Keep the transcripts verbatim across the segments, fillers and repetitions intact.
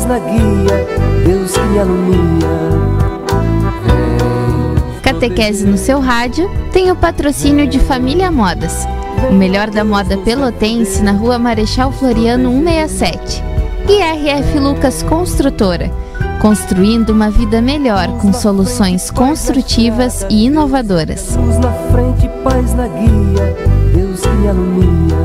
na guia, Deus que me alumia. Catequese no seu rádio tem o patrocínio de Família Modas, o melhor da moda pelotense na rua Marechal Floriano cento e sessenta e sete. E R F Lucas Construtora, construindo uma vida melhor com soluções construtivas e inovadoras. Luz na frente, paz na guia, Deus que me alumia.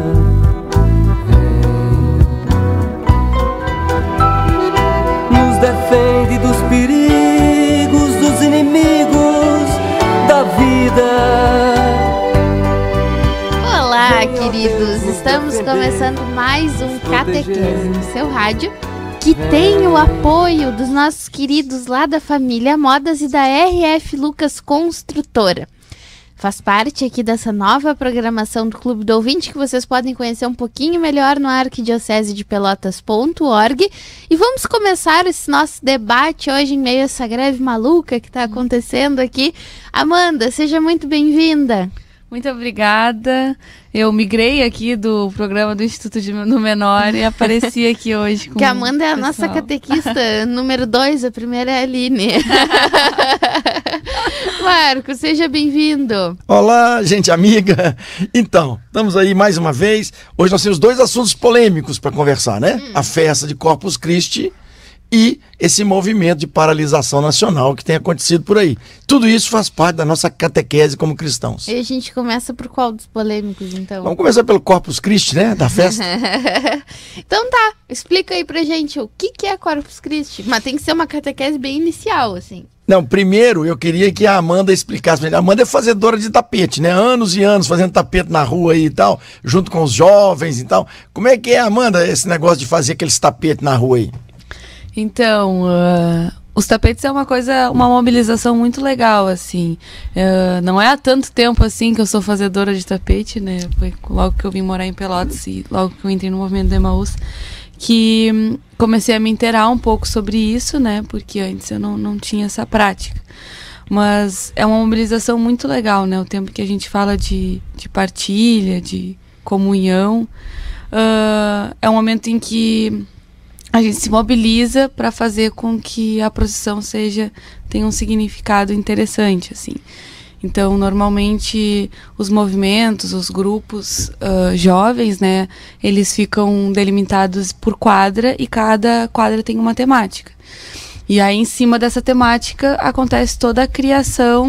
Nos defende dos perigos, dos inimigos da vida. Olá, queridos! Estamos começando mais um Catequese no seu rádio, que tem o apoio dos nossos queridos lá da Família Modas e da R F Lucas Construtora. Faz parte aqui dessa nova programação do Clube do Ouvinte, que vocês podem conhecer um pouquinho melhor no arquidiocese de pelotas ponto org. E vamos começar esse nosso debate hoje em meio a essa greve maluca que está acontecendo aqui. Amanda, seja muito bem-vinda. Muito obrigada. Eu migrei aqui do programa do Instituto de, no Menor e apareci aqui hoje com que a Amanda é a pessoal. Nossa catequista número dois, a primeira é a Aline. Marco, seja bem-vindo. Olá, gente amiga. Então, estamos aí mais uma vez. Hoje nós temos dois assuntos polêmicos para conversar, né? Hum. A festa de Corpus Christi e esse movimento de paralisação nacional que tem acontecido por aí. Tudo isso faz parte da nossa catequese como cristãos. E a gente começa por qual dos polêmicos, então? Vamos começar pelo Corpus Christi, né? Da festa. Então tá, explica aí pra gente o que, que é Corpus Christi. Mas tem que ser uma catequese bem inicial, assim. Não, primeiro eu queria que a Amanda explicasse pra ele. A Amanda é fazedora de tapete, né? Anos e anos fazendo tapete na rua aí e tal, junto com os jovens e tal. Como é que é, Amanda, esse negócio de fazer aqueles tapetes na rua aí? Então, uh, os tapetes é uma coisa, uma mobilização muito legal, assim. Uh, não é há tanto tempo, assim, que eu sou fazedora de tapete, né? Foi logo que eu vim morar em Pelotas e logo que eu entrei no movimento do Emaús, que hum, comecei a me inteirar um pouco sobre isso, né? Porque antes eu não, não tinha essa prática. Mas é uma mobilização muito legal, né? O tempo que a gente fala de, de partilha, de comunhão, uh, é um momento em que a gente se mobiliza para fazer com que a procissão seja, tenha um significado interessante, assim. Então, normalmente, os movimentos, os grupos uh, jovens, né, eles ficam delimitados por quadra e cada quadra tem uma temática. E aí, em cima dessa temática, acontece toda a criação,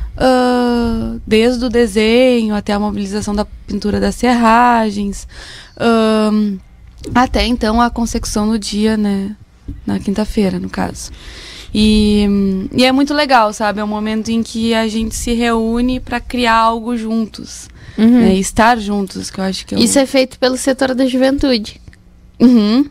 uh, desde o desenho até a mobilização da pintura das serragens, uh, até então a consecução no dia, né? Na quinta-feira, no caso. E, e é muito legal, sabe? É um momento em que a gente se reúne para criar algo juntos. Uhum. Né? Estar juntos, que eu acho que é um... Isso é feito pelo setor da juventude. Uhum.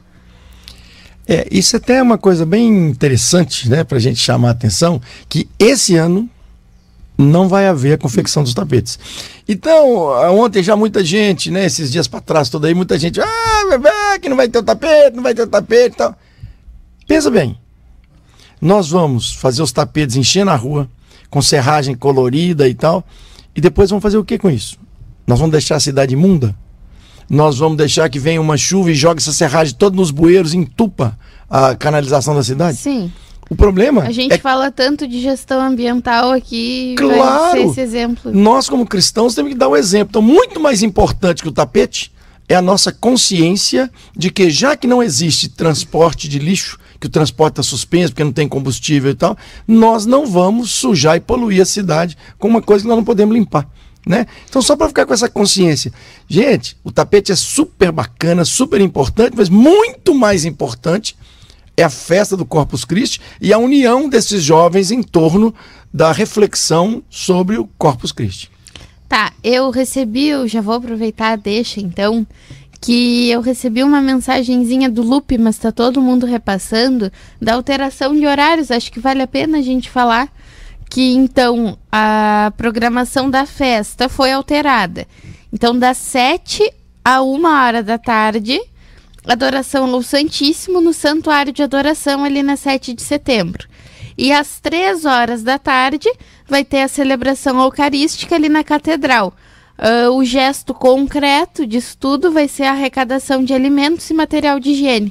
É, isso até é uma coisa bem interessante, né? Pra gente chamar a atenção, que esse ano não vai haver a confecção dos tapetes. Então, ontem já muita gente, né, esses dias para trás, toda aí, muita gente, ah, bebê, que não vai ter o tapete, não vai ter o tapete e tal. Pensa bem, nós vamos fazer os tapetes encher na rua, com serragem colorida e tal, e depois vamos fazer o que com isso? Nós vamos deixar a cidade imunda? Nós vamos deixar que venha uma chuva e jogue essa serragem toda nos bueiros e entupa a canalização da cidade? Sim. O problema A gente é... fala tanto de gestão ambiental aqui, claro, vai ser esse exemplo. Nós, como cristãos, temos que dar um exemplo. Então, muito mais importante que o tapete é a nossa consciência de que, já que não existe transporte de lixo, que o transporte está suspenso porque não tem combustível e tal, nós não vamos sujar e poluir a cidade com uma coisa que nós não podemos limpar, né? Então, só para ficar com essa consciência. Gente, o tapete é super bacana, super importante, mas muito mais importante é a festa do Corpus Christi e a união desses jovens em torno da reflexão sobre o Corpus Christi. Tá, eu recebi, eu já vou aproveitar a deixa então, que eu recebi uma mensagenzinha do Lupe, mas tá todo mundo repassando, da alteração de horários. Acho que vale a pena a gente falar que então a programação da festa foi alterada. Então das sete a uma hora da tarde, adoração ao Santíssimo no Santuário de Adoração ali na sete de setembro. E às três horas da tarde vai ter a celebração eucarística ali na Catedral. Uh, o gesto concreto disso tudo vai ser a arrecadação de alimentos e material de higiene.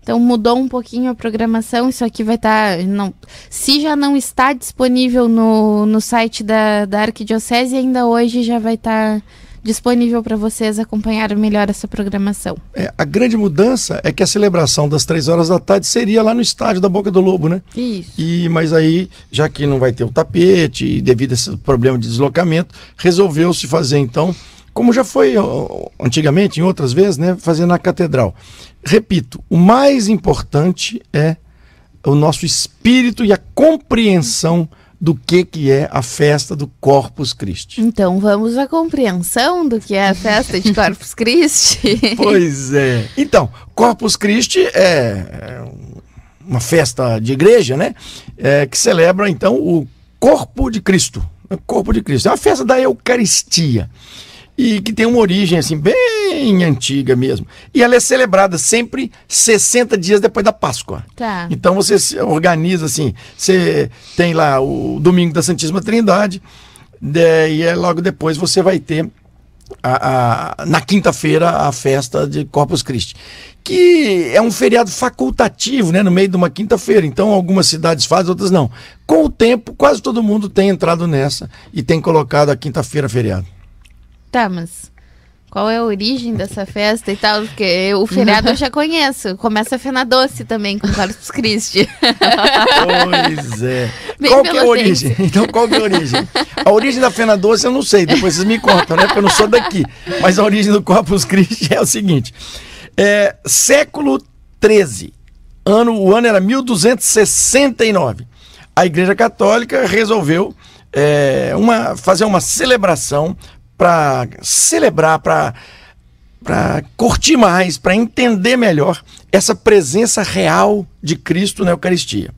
Então mudou um pouquinho a programação, isso aqui vai estar... Tá, se já não está disponível no, no site da, da Arquidiocese, ainda hoje já vai estar... Tá disponível para vocês acompanharem melhor essa programação. É, a grande mudança é que a celebração das três horas da tarde seria lá no estádio da Boca do Lobo, né? Isso. E, mas aí, já que não vai ter o tapete, e devido a esse problema de deslocamento, resolveu-se fazer então, como já foi antigamente, em outras vezes, né? Fazer na catedral. Repito, o mais importante é o nosso espírito e a compreensão do que, que é a festa do Corpus Christi. Então vamos à compreensão do que é a festa de Corpus Christi. Pois é. Então, Corpus Christi é uma festa de igreja, né? É, que celebra então o corpo de Cristo. O corpo de Cristo. É uma festa da Eucaristia. E que tem uma origem assim bem antiga mesmo. E ela é celebrada sempre sessenta dias depois da Páscoa. Tá. Então você se organiza assim, você tem lá o domingo da Santíssima Trindade, de, e é logo depois você vai ter a, a, na quinta-feira a festa de Corpus Christi, que é um feriado facultativo, né, no meio de uma quinta-feira. Então algumas cidades fazem, outras não. Com o tempo, quase todo mundo tem entrado nessa e tem colocado a quinta-feira feriado. Tá, mas qual é a origem dessa festa e tal? Porque o feriado eu já conheço. Começa a Fena Doce também com Corpus Christi. Pois é. Bem Qual que é a pelotense. origem? Então, qual que é a origem? A origem da Fena Doce eu não sei, depois vocês me contam, né? Porque eu não sou daqui. Mas a origem do Corpus Christi é o seguinte. É, século treze, ano, o ano era mil duzentos e sessenta e nove. A Igreja Católica resolveu é, uma, fazer uma celebração para celebrar, para curtir mais, para entender melhor essa presença real de Cristo na Eucaristia.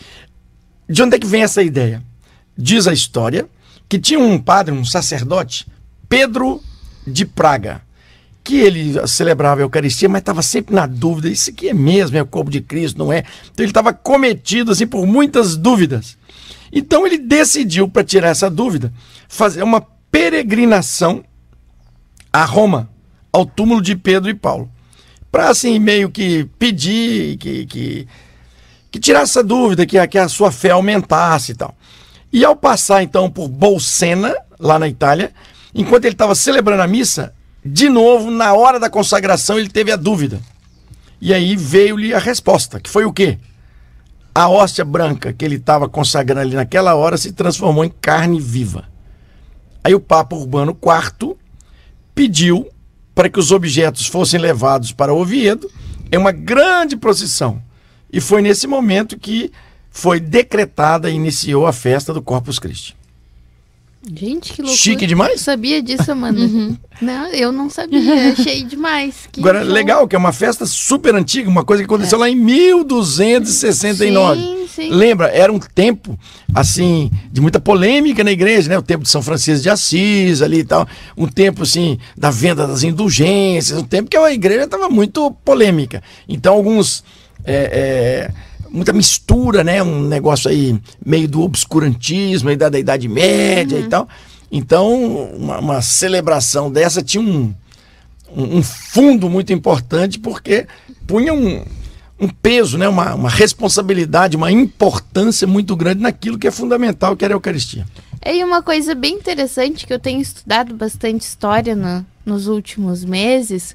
De onde é que vem essa ideia? Diz a história que tinha um padre, um sacerdote, Pedro de Praga, que ele celebrava a Eucaristia, mas estava sempre na dúvida, isso aqui é mesmo, é o corpo de Cristo, não é? Então ele estava cometido assim, por muitas dúvidas. Então ele decidiu, para tirar essa dúvida, fazer uma peregrinação a Roma, ao túmulo de Pedro e Paulo, para assim meio que pedir que, que, que tirasse essa dúvida, que a, que a sua fé aumentasse e tal. E ao passar então por Bolsena, lá na Itália, enquanto ele estava celebrando a missa, de novo, na hora da consagração, ele teve a dúvida. E aí veio-lhe a resposta, que foi o quê? A hóstia branca que ele estava consagrando ali naquela hora se transformou em carne viva. Aí o Papa Urbano quarto pediu para que os objetos fossem levados para Oviedo em uma grande procissão. E foi nesse momento que foi decretada e iniciou a festa do Corpus Christi. Gente, que loucura. Chique demais? Eu sabia disso, mano. Uhum. Não, eu não sabia. Achei demais. Que Agora, show. legal, que é uma festa super antiga, uma coisa que aconteceu é. lá em mil duzentos e sessenta e nove. Sim, sim. Lembra? Era um tempo, assim, de muita polêmica na igreja, né? O tempo de São Francisco de Assis ali e tal. Um tempo, assim, da venda das indulgências. Um tempo que a igreja estava muito polêmica. Então, alguns... É, é, muita mistura, né? Um negócio aí meio do obscurantismo, aí da, da Idade Média uhum. e tal. Então, uma, uma celebração dessa tinha um, um, um fundo muito importante, porque punha um, um peso, né? uma, uma responsabilidade, uma importância muito grande naquilo que é fundamental, que era a Eucaristia. É, e uma coisa bem interessante, que eu tenho estudado bastante história no, nos últimos meses,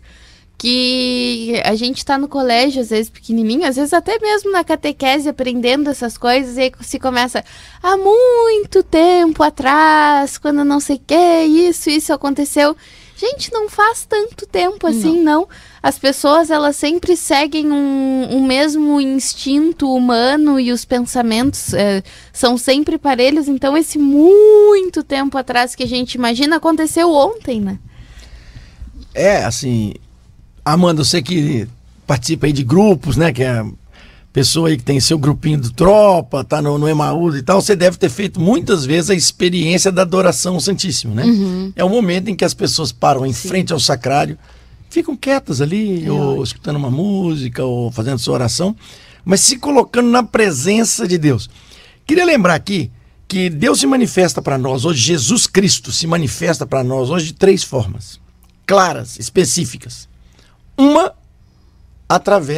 que a gente tá no colégio, às vezes pequenininho, às vezes até mesmo na catequese aprendendo essas coisas, e aí se começa há muito tempo atrás, quando não sei o que, isso, isso aconteceu. Gente, não faz tanto tempo assim, não. não. As pessoas, elas sempre seguem um, um mesmo instinto humano e os pensamentos é, são sempre parelhos, então esse muito tempo atrás que a gente imagina aconteceu ontem, né? É, assim... Amanda, você que participa aí de grupos, né, que é a pessoa aí que tem seu grupinho do tropa, tá no, no Emaús e tal, você deve ter feito muitas vezes a experiência da adoração ao Santíssimo, né? Uhum. É o momento em que as pessoas param em Sim. frente ao sacrário, ficam quietas ali, é ou ótimo. escutando uma música, ou fazendo sua oração, mas se colocando na presença de Deus. Queria lembrar aqui que Deus se manifesta para nós hoje, Jesus Cristo se manifesta para nós hoje de três formas, claras, específicas. Uma, através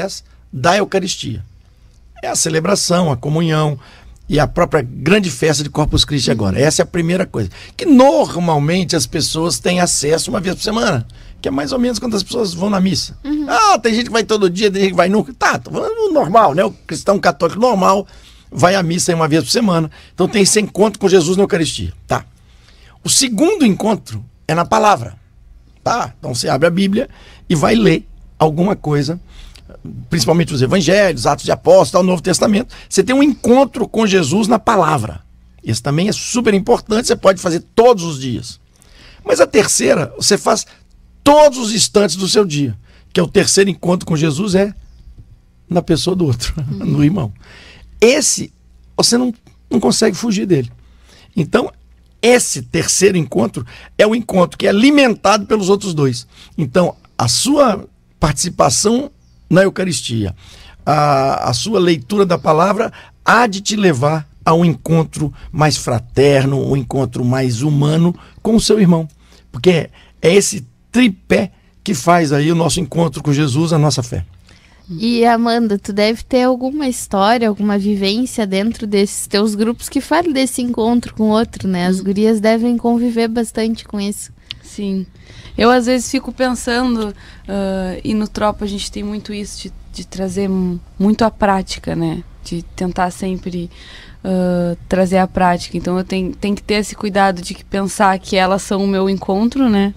da Eucaristia. É a celebração, a comunhão e a própria grande festa de Corpus Christi agora. Essa é a primeira coisa. Que normalmente as pessoas têm acesso uma vez por semana, que é mais ou menos quando as pessoas vão na missa. Uhum. Ah, tem gente que vai todo dia, tem gente que vai nunca. Tá, tô falando normal, né? O cristão católico normal vai à missa uma vez por semana. Então tem esse encontro com Jesus na Eucaristia. Tá. O segundo encontro é na palavra. Tá? Então você abre a Bíblia e vai ler alguma coisa, principalmente os Evangelhos, Atos de Apóstolos, o Novo Testamento. Você tem um encontro com Jesus na palavra. Esse também é super importante, você pode fazer todos os dias. Mas a terceira, você faz todos os instantes do seu dia, que é o terceiro encontro com Jesus, é na pessoa do outro, uhum. no irmão. Esse, você não, não consegue fugir dele. Então, esse terceiro encontro é o encontro que é alimentado pelos outros dois. Então, a sua participação na Eucaristia, a, a sua leitura da palavra há de te levar a um encontro mais fraterno, um encontro mais humano com o seu irmão. Porque é, é esse tripé que faz aí o nosso encontro com Jesus, a nossa fé. E Amanda, tu deve ter alguma história, alguma vivência dentro desses teus grupos que fale desse encontro com o outro, né? As gurias devem conviver bastante com isso. Sim. Eu às vezes fico pensando, uh, e no Tropa a gente tem muito isso, de, de trazer muito a prática, né? De tentar sempre uh, trazer a prática. Então eu tenho, tenho que ter esse cuidado de que pensar que elas são o meu encontro, né?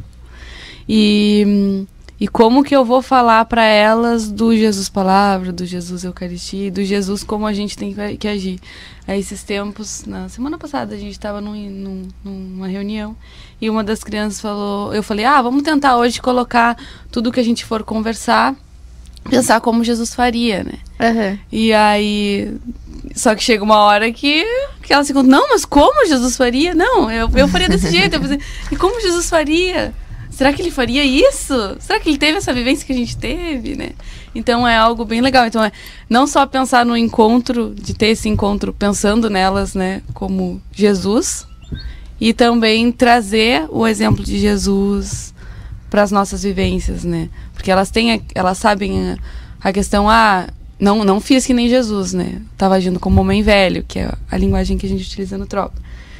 E... E como que eu vou falar para elas do Jesus Palavra, do Jesus Eucaristia, do Jesus como a gente tem que agir. A esses tempos, na semana passada, a gente estava num, num, numa reunião e uma das crianças falou, eu falei, ah, vamos tentar hoje colocar tudo que a gente for conversar, pensar como Jesus faria, né? Uhum. E aí, só que chega uma hora que, que ela se conta, não, mas como Jesus faria? Não, eu, eu faria desse jeito. Eu pensei, e como Jesus faria? Será que ele faria isso? Será que ele teve essa vivência que a gente teve, né? Então é algo bem legal. Então é não só pensar no encontro, de ter esse encontro pensando nelas, né, como Jesus, e também trazer o exemplo de Jesus para as nossas vivências, né? Porque elas têm, elas sabem a, a questão, ah, não, não fiz que nem Jesus, né? Tava agindo como homem velho, que é a linguagem que a gente utiliza no Tropa.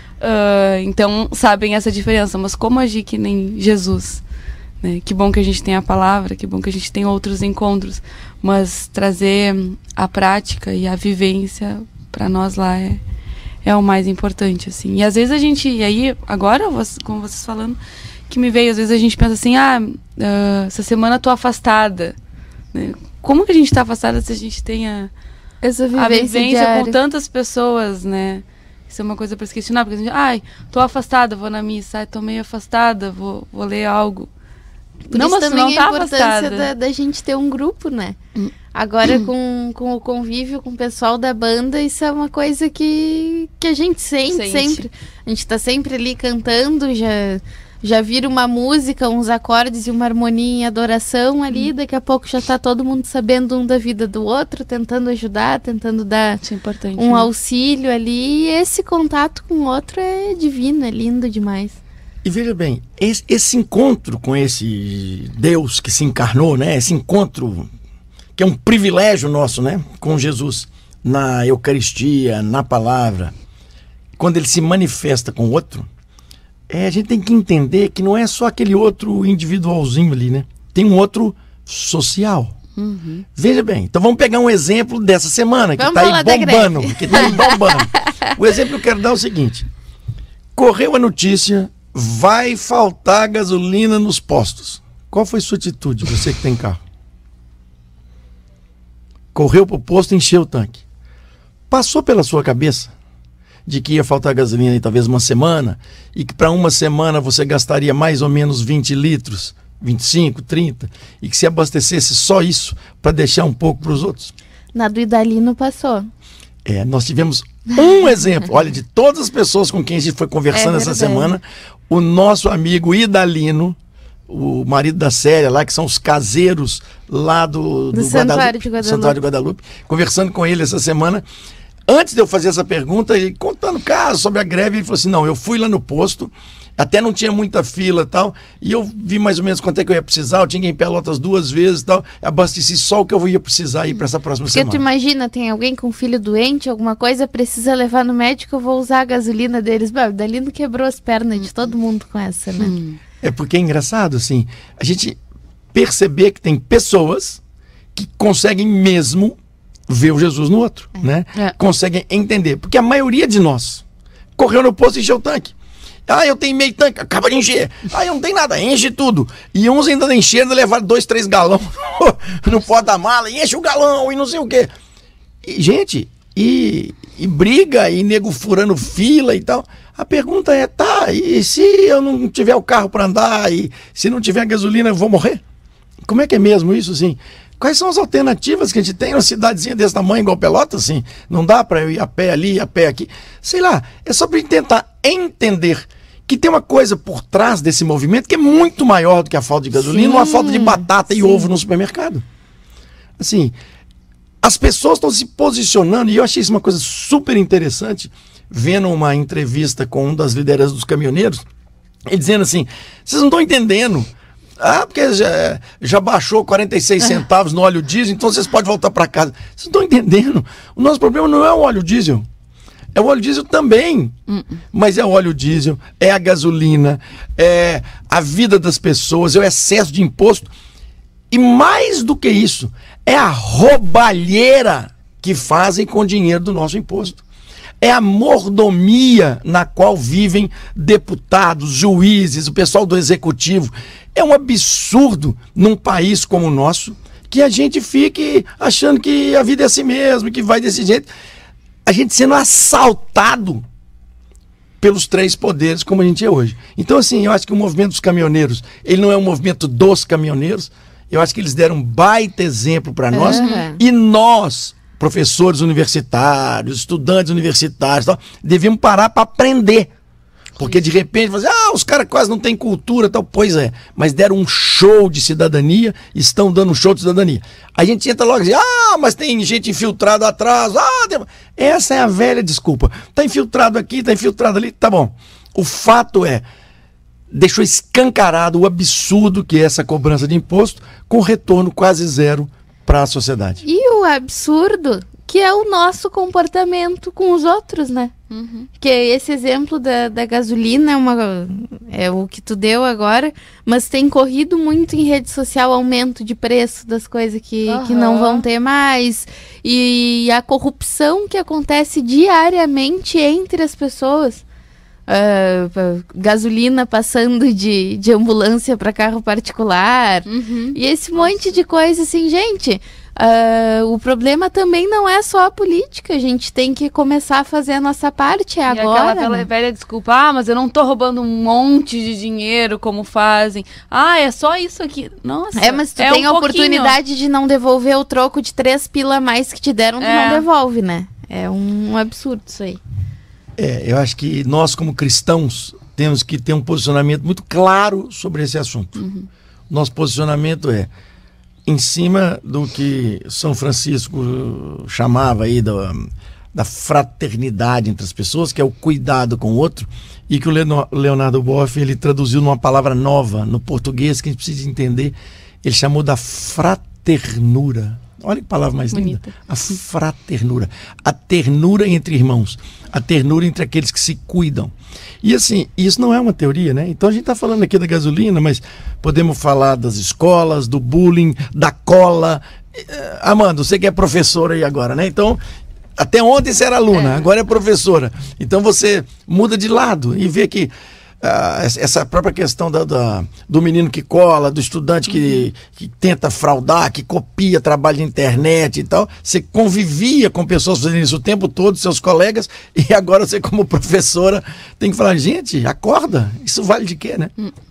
Uh, então sabem essa diferença, mas como agir que nem Jesus, né? Que bom que a gente tem a palavra, que bom que a gente tem outros encontros, mas trazer a prática e a vivência para nós lá é, é o mais importante, assim. E às vezes a gente, e aí agora como vocês falando, que me veio, às vezes a gente pensa assim, ah, uh, essa semana tô afastada, né? Como que a gente tá afastada se a gente tem a, essa vivência, a vivência diária com tantas pessoas, né? Isso é uma coisa para se questionar, porque a gente, ai, tô afastada, vou na missa, ai, tô meio afastada, vou, vou ler algo. Por não, isso mas também não tá a importância afastada. da, da gente ter um grupo, né? Hum. Agora, com, com o convívio com o pessoal da banda, isso é uma coisa que, que a gente sente, sente sempre. A gente tá sempre ali cantando, já... Já vira uma música, uns acordes e uma harmonia em adoração ali, hum. daqui a pouco já tá todo mundo sabendo um da vida do outro, tentando ajudar, tentando dar Isso é importante, um né? auxílio ali. E esse contato com o outro é divino, é lindo demais. E veja bem, esse, esse encontro com esse Deus que se encarnou, né? Esse encontro que é um privilégio nosso, né? Com Jesus, na Eucaristia, na palavra, quando ele se manifesta com o outro, É, a gente tem que entender que não é só aquele outro individualzinho ali, né? Tem um outro social. Uhum. Veja bem, então vamos pegar um exemplo dessa semana, que vamos está aí bombando. Que tá aí bombando. O exemplo que eu quero dar é o seguinte. Correu a notícia, vai faltar gasolina nos postos. Qual foi a sua atitude, você que tem carro? Correu para o posto e encheu o tanque. Passou pela sua cabeça de que ia faltar gasolina em talvez uma semana, e que para uma semana você gastaria mais ou menos vinte litros, vinte e cinco, trinta, e que se abastecesse só isso para deixar um pouco para os outros? Na do Idalino passou. É, nós tivemos um exemplo, olha, de todas as pessoas com quem a gente foi conversando É essa verdade. semana, o nosso amigo Idalino, o marido da Célia lá, que são os caseiros lá do, Do do Santuário Guadalupe, de Guadalupe. Santuário de Guadalupe, conversando com ele essa semana. Antes de eu fazer essa pergunta, ele contando caso sobre a greve, ele falou assim, não, eu fui lá no posto Até não tinha muita fila e tal. E eu vi mais ou menos quanto é que eu ia precisar. Eu tinha em Pelotas duas vezes e tal. Abasteci só o que eu ia precisar ir para essa próxima Porque semana. tu imagina, tem alguém com filho doente, alguma coisa, precisa levar no médico, eu vou usar a gasolina deles. Bah, dali não quebrou as pernas de todo mundo com essa, né? Hum. É porque é engraçado, assim, a gente perceber que tem pessoas que conseguem mesmo ver o Jesus no outro, É. né? É. Conseguem entender. Porque a maioria de nós correu no posto e encheu o tanque. Ah, eu tenho meio tanque, acaba de encher. Ah, eu não tenho nada, enche tudo. E uns ainda encheram, levaram dois, três galões no porta-mala, e enche o galão e não sei o quê. E, gente, e, e briga, e nego furando fila e tal. A pergunta é, tá, e se eu não tiver o carro para andar, e se não tiver gasolina, eu vou morrer? Como é que é mesmo isso, assim? Quais são as alternativas que a gente tem numa cidadezinha desse tamanho, igual Pelotas, assim? Não dá para eu ir a pé ali, a pé aqui. Sei lá, é só para tentar entender que tem uma coisa por trás desse movimento que é muito maior do que a falta de gasolina, Sim, ou a falta de batata e sim. ovo no supermercado. Assim, as pessoas estão se posicionando, e eu achei isso uma coisa super interessante, vendo uma entrevista com um das lideranças dos caminhoneiros, e dizendo assim, vocês não estão entendendo. Ah, porque já, já baixou quarenta e seis centavos no óleo diesel, então vocês podem voltar para casa. Vocês não estão entendendo. O nosso problema não é o óleo diesel. É o óleo diesel também. Uh-uh. Mas é o óleo diesel, é a gasolina, é a vida das pessoas, é o excesso de imposto. E mais do que isso, é a roubalheira que fazem com o dinheiro do nosso imposto. É a mordomia na qual vivem deputados, juízes, o pessoal do executivo. É um absurdo num país como o nosso que a gente fique achando que a vida é assim mesmo, que vai desse jeito. A gente sendo assaltado pelos três poderes como a gente é hoje. Então, assim, eu acho que o movimento dos caminhoneiros, ele não é um movimento dos caminhoneiros. Eu acho que eles deram um baita exemplo para nós. Uhum. E nós, professores universitários, estudantes universitários, tal, devíamos parar para aprender. Porque de repente, você, ah, os caras quase não têm cultura, tal. Pois é, mas deram um show de cidadania, estão dando um show de cidadania. A gente entra logo e diz, ah, mas tem gente infiltrada atrás. Ah, tem... Essa é a velha desculpa. Tá infiltrado aqui, tá infiltrado ali, tá bom. O fato é, deixou escancarado o absurdo que é essa cobrança de imposto, com retorno quase zero para a sociedade. E o absurdo que é o nosso comportamento com os outros, né? Uhum. Que esse exemplo da, da gasolina é, uma, é o que tu deu agora, mas tem corrido muito em rede social aumento de preço das coisas que, uhum. que não vão ter mais. E a corrupção que acontece diariamente entre as pessoas. Uh, gasolina passando de, de ambulância para carro particular. Uhum. E esse monte de coisa assim, gente... Uh, o problema também não é só a política, a gente tem que começar a fazer a nossa parte, é e agora. Aquela né? velha desculpa, ah, mas eu não tô roubando um monte de dinheiro como fazem. Ah, é só isso aqui. Nossa, É, mas tu é tem um a oportunidade de não devolver o troco de três pila a mais que te deram, tu É. não devolve, né? É um absurdo isso aí. É, eu acho que nós, como cristãos, temos que ter um posicionamento muito claro sobre esse assunto. Uhum. Nosso posicionamento é em cima do que São Francisco chamava aí da, da fraternidade entre as pessoas, que é o cuidado com o outro, e que o Leonardo Boff ele traduziu numa palavra nova no português que a gente precisa entender. Ele chamou da fraternura. Olha que palavra mais Bonita. linda. A fraternura. A ternura entre irmãos. A ternura entre aqueles que se cuidam. E assim, isso não é uma teoria, né? Então a gente está falando aqui da gasolina, mas podemos falar das escolas, do bullying, da cola. Amanda, você que é professora aí agora, né? Então, até ontem você era aluna, é. agora é professora. Então você muda de lado e vê que Uh, essa própria questão da, da, do menino que cola, do estudante que, que tenta fraudar, que copia trabalho de internet e tal. Você convivia com pessoas fazendo isso o tempo todo, seus colegas, e agora você, como professora, tem que falar, gente, acorda, isso vale de quê, né?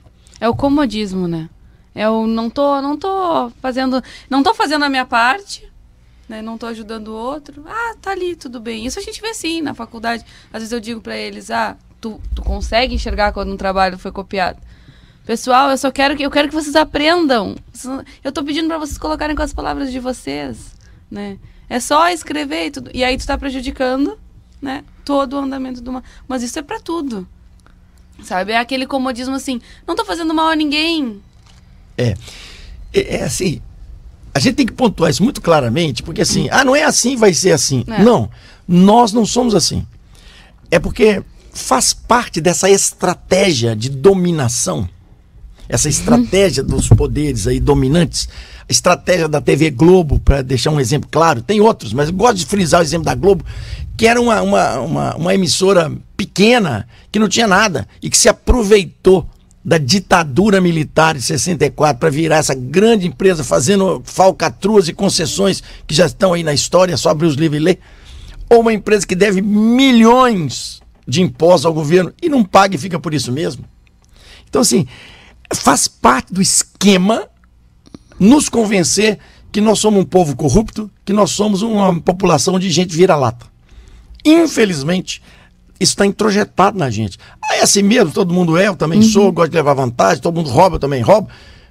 É o comodismo, né? É o não tô, não tô fazendo, não tô fazendo a minha parte, né? Não tô ajudando o outro. Ah, tá ali, tudo bem. Isso a gente vê sim na faculdade. Às vezes eu digo pra eles, ah, Tu, tu consegue enxergar quando um trabalho foi copiado? Pessoal, eu só quero que, eu quero que vocês aprendam. Eu tô pedindo para vocês colocarem com as palavras de vocês, né? É só escrever e tudo. E aí tu tá prejudicando, né, todo o andamento de uma... Mas isso é para tudo. Sabe? É aquele comodismo assim, não tô fazendo mal a ninguém. É, é, é assim, a gente tem que pontuar isso muito claramente, porque assim, ah, não é assim, vai ser assim. É. Não, nós não somos assim. É porque faz parte dessa estratégia de dominação, essa estratégia dos poderes aí dominantes, a estratégia da T V Globo, para deixar um exemplo claro, tem outros, mas eu gosto de frisar o exemplo da Globo, que era uma, uma, uma, uma emissora pequena, que não tinha nada, e que se aproveitou da ditadura militar de sessenta e quatro para virar essa grande empresa, fazendo falcatruas e concessões que já estão aí na história, só abrir os livros e ler. Ou uma empresa que deve milhões de impostos ao governo e não paga e fica por isso mesmo. Então, assim, faz parte do esquema nos convencer que nós somos um povo corrupto, que nós somos uma população de gente vira-lata. Infelizmente, isso está introjetado na gente. Ah, é assim mesmo, todo mundo é, eu também uhum. sou, gosto de levar vantagem, todo mundo rouba, eu também roubo.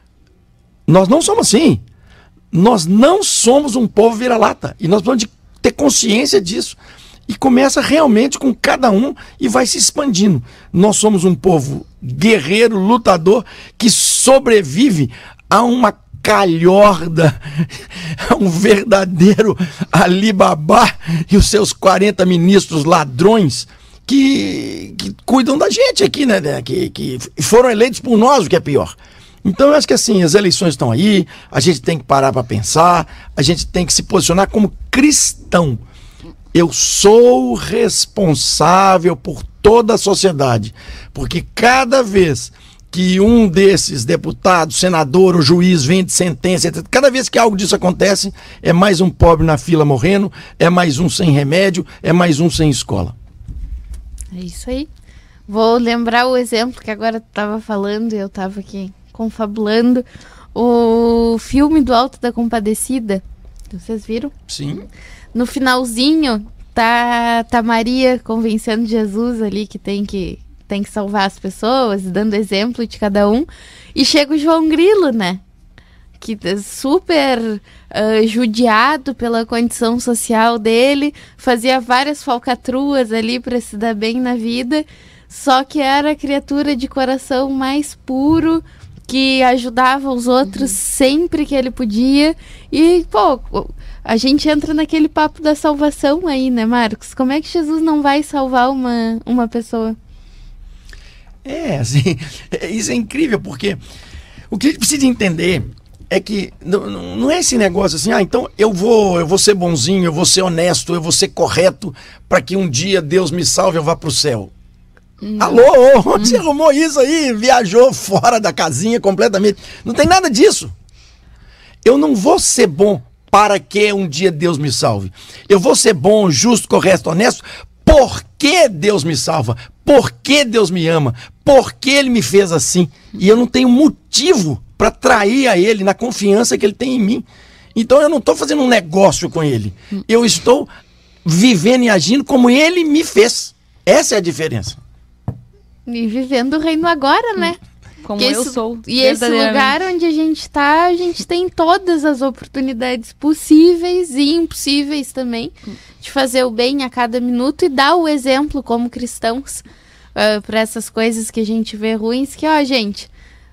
Nós não somos assim. Nós não somos um povo vira-lata. E nós precisamos de ter consciência disso. E começa realmente com cada um e vai se expandindo. Nós somos um povo guerreiro, lutador, que sobrevive a uma calhorda, a um verdadeiro Alibabá e os seus quarenta ministros ladrões que, que cuidam da gente aqui, né? Que, que foram eleitos por nós, o que é pior. Então eu acho que assim, as eleições estão aí, a gente tem que parar para pensar, a gente tem que se posicionar como cristão. Eu sou responsável por toda a sociedade, porque cada vez que um desses deputados, senador ou juiz vem de sentença, etcétera, cada vez que algo disso acontece, é mais um pobre na fila morrendo, é mais um sem remédio, é mais um sem escola. É isso aí. Vou lembrar o exemplo que agora tu estava falando e eu estava aqui confabulando. O filme do Alto da Compadecida, vocês viram? Sim. No finalzinho, tá, tá Maria convencendo Jesus ali que tem que, tem que salvar as pessoas, dando exemplo de cada um. E chega o João Grilo, né? Que é super uh, judiado pela condição social dele, fazia várias falcatruas ali para se dar bem na vida, só que era a criatura de coração mais puro, que ajudava os outros uhum. sempre que ele podia. E, pô, a gente entra naquele papo da salvação aí, né, Marcos? Como é que Jesus não vai salvar uma, uma pessoa? É, assim, isso é incrível, porque o que a gente precisa entender é que não, não é esse negócio assim, ah, então eu vou, eu vou ser bonzinho, eu vou ser honesto, eu vou ser correto para que um dia Deus me salve e eu vá para o céu. Não. Alô, onde hum. você arrumou isso aí? Viajou fora da casinha completamente. Não tem nada disso. Eu não vou ser bom para que um dia Deus me salve. Eu vou ser bom, justo, correto, honesto, porque Deus me salva, porque Deus me ama, porque Ele me fez assim. E eu não tenho motivo para trair a Ele na confiança que Ele tem em mim. Então eu não estou fazendo um negócio com Ele. Eu estou vivendo e agindo como Ele me fez. Essa é a diferença. E vivendo o reino agora, né? Como esse, eu sou. E esse lugar onde a gente está, a gente tem todas as oportunidades possíveis e impossíveis também de fazer o bem a cada minuto e dar o exemplo como cristãos uh, para essas coisas que a gente vê ruins, que, ó, gente,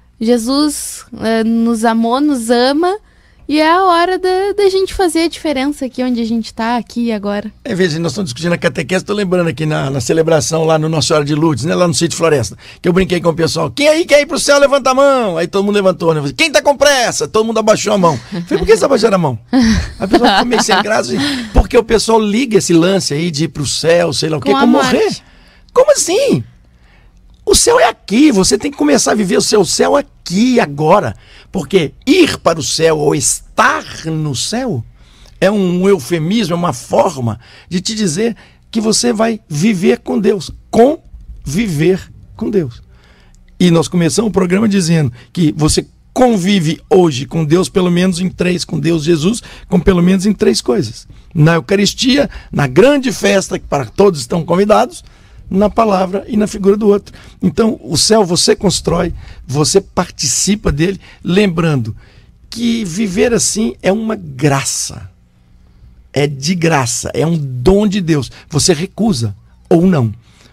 Jesus uh, nos amou, nos ama, e é a hora da, da gente fazer a diferença aqui onde a gente está, aqui e agora. É, veja, nós estamos discutindo a catequese, estou lembrando aqui na, na celebração lá no Nossa Senhora de Lourdes, né, lá no Sítio Floresta, que eu brinquei com o pessoal, quem aí quer ir pro céu, levanta a mão. Aí todo mundo levantou, né? Quem tá com pressa? Todo mundo abaixou a mão. Eu falei, por que você abaixou a mão? A pessoa ficou meio sem graça, porque o pessoal liga esse lance aí de ir pro céu, sei lá o quê, com morrer. Como assim? O céu é aqui, você tem que começar a viver o seu céu aqui, agora. Porque ir para o céu ou estar no céu é um eufemismo, é uma forma de te dizer que você vai viver com Deus, conviver com Deus. E nós começamos o programa dizendo que você convive hoje com Deus pelo menos em três, com Deus Jesus, com pelo menos em três coisas. Na Eucaristia, na grande festa que para todos estão convidados, na palavra e na figura do outro. Então, o céu você constrói, você participa dele, lembrando que viver assim é uma graça. É de graça, é um dom de Deus. Você recusa ou não.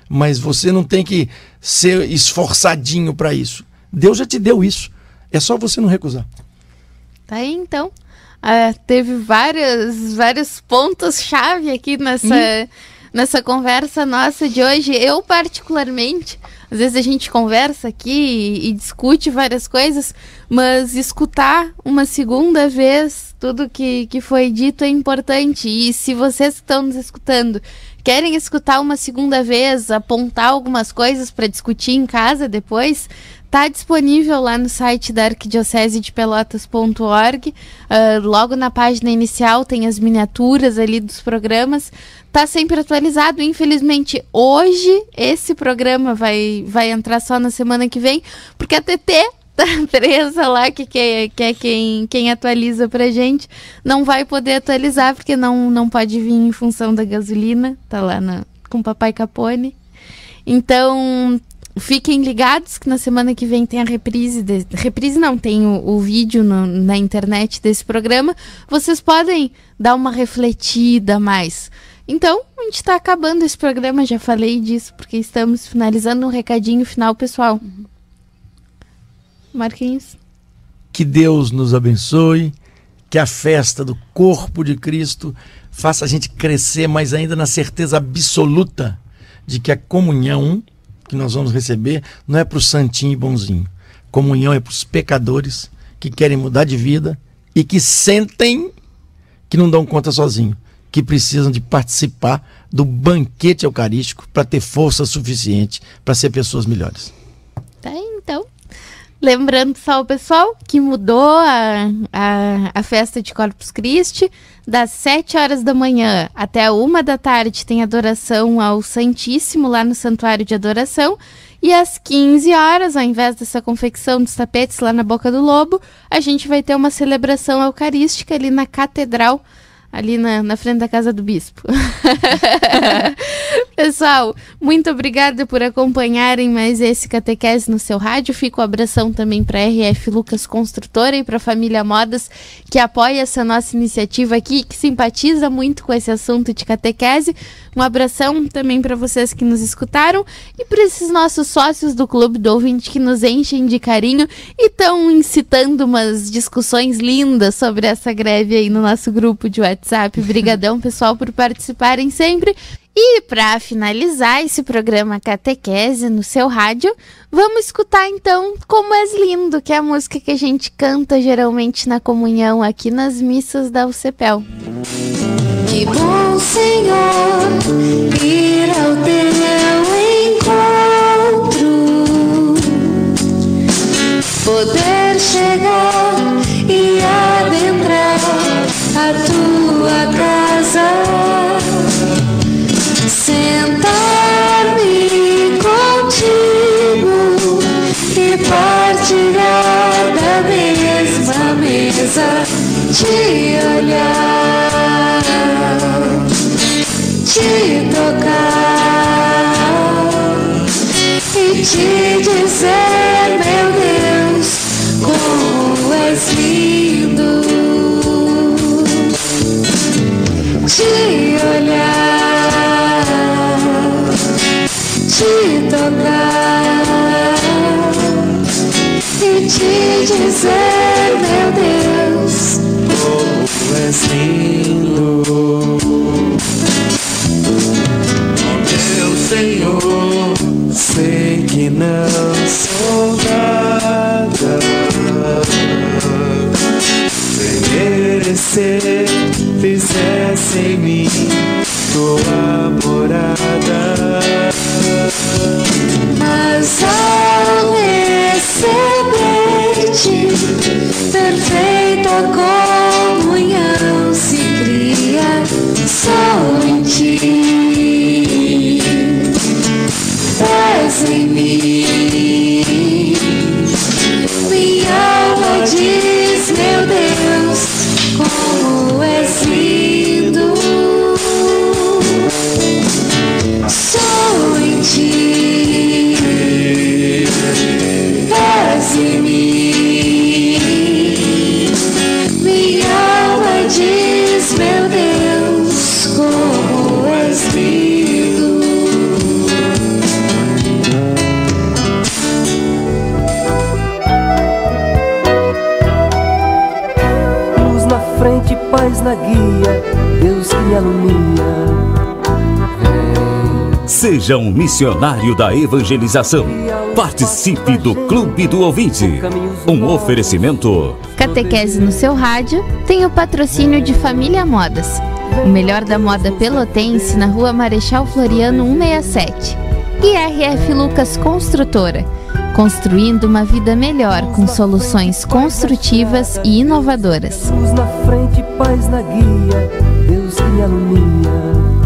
mas você não tem que ser esforçadinho para isso. Deus já te deu isso. É só você não recusar. Tá aí, então. Uh, teve várias, vários pontos-chave aqui nessa, hum. nessa conversa nossa de hoje. Eu, particularmente, às vezes a gente conversa aqui e, e discute várias coisas, mas escutar uma segunda vez tudo que, que foi dito é importante. E se vocês que estão nos escutando querem escutar uma segunda vez, apontar algumas coisas para discutir em casa depois, está disponível lá no site da arquidiocese de pelotas ponto org. Uh, logo na página inicial tem as miniaturas ali dos programas. Está sempre atualizado. Infelizmente, hoje esse programa vai, vai entrar só na semana que vem, porque a T T tá presa lá, que, que, é, que é quem, quem atualiza pra gente. Não vai poder atualizar, porque não, não pode vir em função da gasolina. Tá lá na, com o Papai Capone. Então, fiquem ligados que na semana que vem tem a reprise. De, reprise não, tem o, o vídeo no, na internet desse programa. Vocês podem dar uma refletida mais. Então, a gente está acabando esse programa, já falei disso, porque estamos finalizando um recadinho final, pessoal. Marquinhos. Que Deus nos abençoe, que a festa do corpo de Cristo faça a gente crescer mais ainda na certeza absoluta de que a comunhão que nós vamos receber não é para o santinho e bonzinho. Comunhão é para os pecadores que querem mudar de vida e que sentem que não dão conta sozinho, que precisam de participar do banquete eucarístico para ter força suficiente para ser pessoas melhores. Tá, então. Lembrando só o pessoal que mudou a, a, a festa de Corpus Christi, das sete horas da manhã até a uma da tarde tem adoração ao Santíssimo lá no Santuário de Adoração, e às quinze horas, ao invés dessa confecção dos tapetes lá na Boca do Lobo, a gente vai ter uma celebração eucarística ali na Catedral, ali na, na frente da casa do bispo. Pessoal, muito obrigada por acompanharem mais esse Catequese no seu rádio. Fica o abração também para a R F Lucas Construtora e para a Família Modas, que apoia essa nossa iniciativa aqui, que simpatiza muito com esse assunto de catequese. Um abração também para vocês que nos escutaram e para esses nossos sócios do Clube do Ouvinte que nos enchem de carinho e estão incitando umas discussões lindas sobre essa greve aí no nosso grupo de WhatsApp. Obrigadão, pessoal, por participarem sempre. E para finalizar esse programa Catequese no seu rádio, vamos escutar então Como És Lindo, que é a música que a gente canta geralmente na comunhão aqui nas missas da U C P E L. Que bom, Senhor, ir ao teu encontro, poder chegar e adentrar a tua casa, sentar-me contigo e partilhar da mesma mesa, te olhar, te tocar e te dizer, meu Deus, como és lindo, te olhar, te tocar e te dizer, meu Deus, como és lindo, meu Senhor. Sei que não sou nada, sem merecer, fizesse em mim tua morada. Mas ao receber-te, perfeita comunhão se cria só em ti. És em mim, minha alma diz, meu Deus, como és lindo. paz na guia, Deus que me alumia. Seja um missionário da evangelização. Participe do Clube do Ouvinte. Um oferecimento. Catequese no seu rádio tem o patrocínio de Família Modas. O melhor da moda pelotense na Rua Marechal Floriano cento e sessenta e sete. E R F Lucas Construtora. Construindo uma vida melhor com soluções construtivas e inovadoras. Jesus na frente, paz na guia, Deus que me alumia.